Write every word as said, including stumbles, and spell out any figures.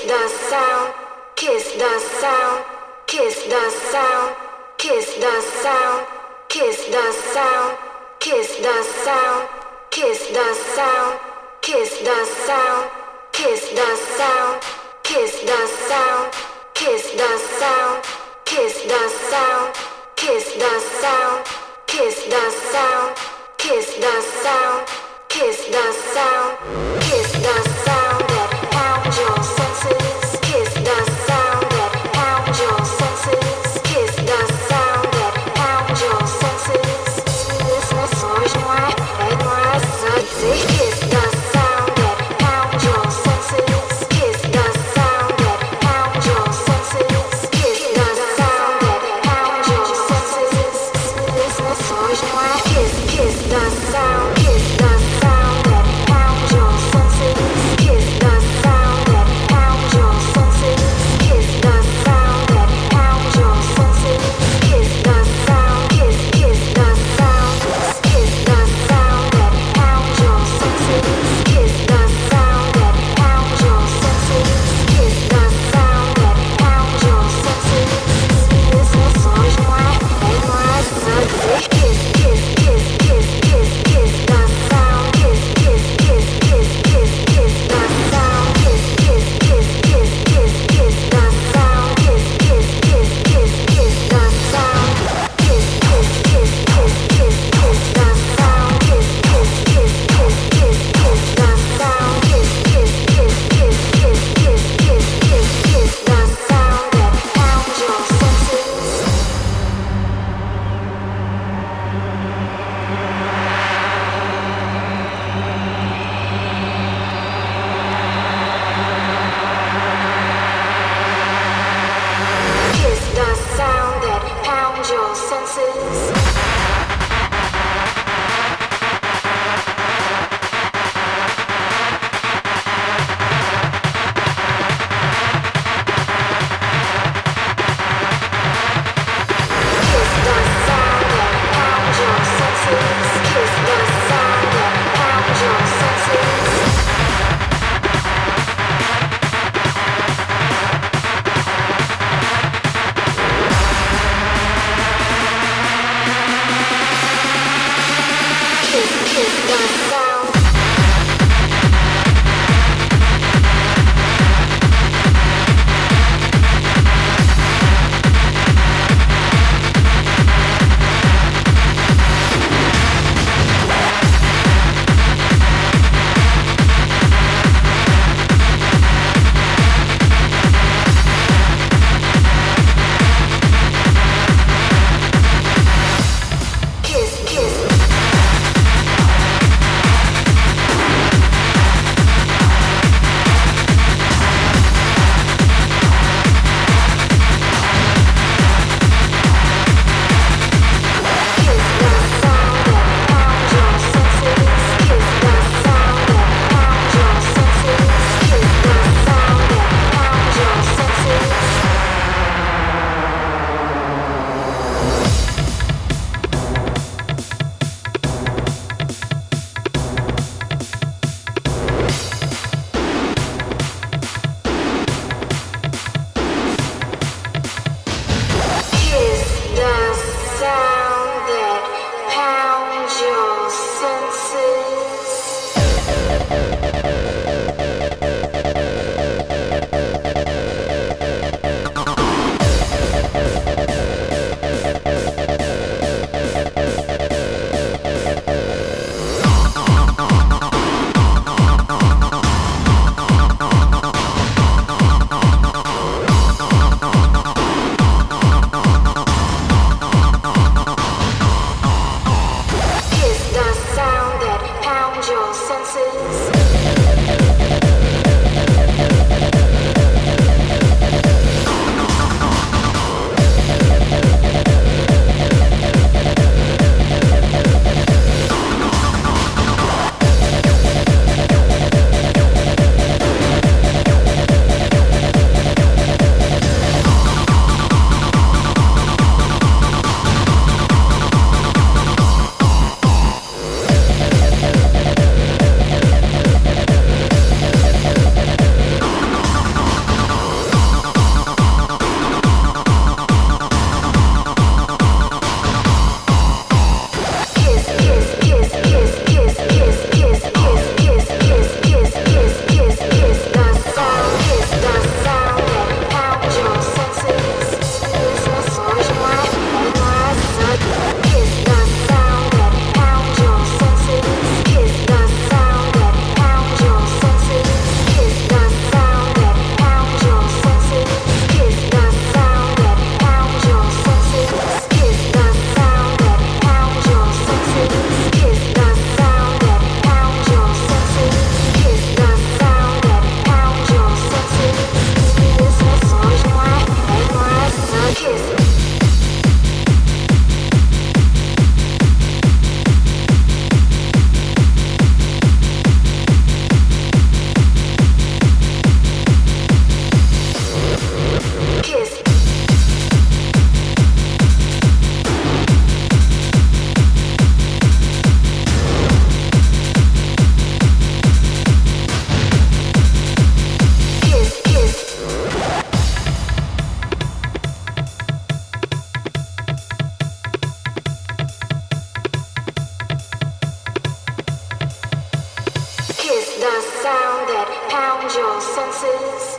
the sound, kiss the sound, kiss the sound, kiss the sound, kiss the sound, kiss the sound, kiss the sound, kiss the sound, kiss the sound, kiss the sound, kiss the sound, kiss the sound, kiss the sound, kiss the sound, kiss the sound, kiss the sound, kiss the sound that pounds your senses, kiss the sound that pounds your senses, kiss the sound that pounds your senses. Kiss the sound that pounds your senses, kiss sound, your senses.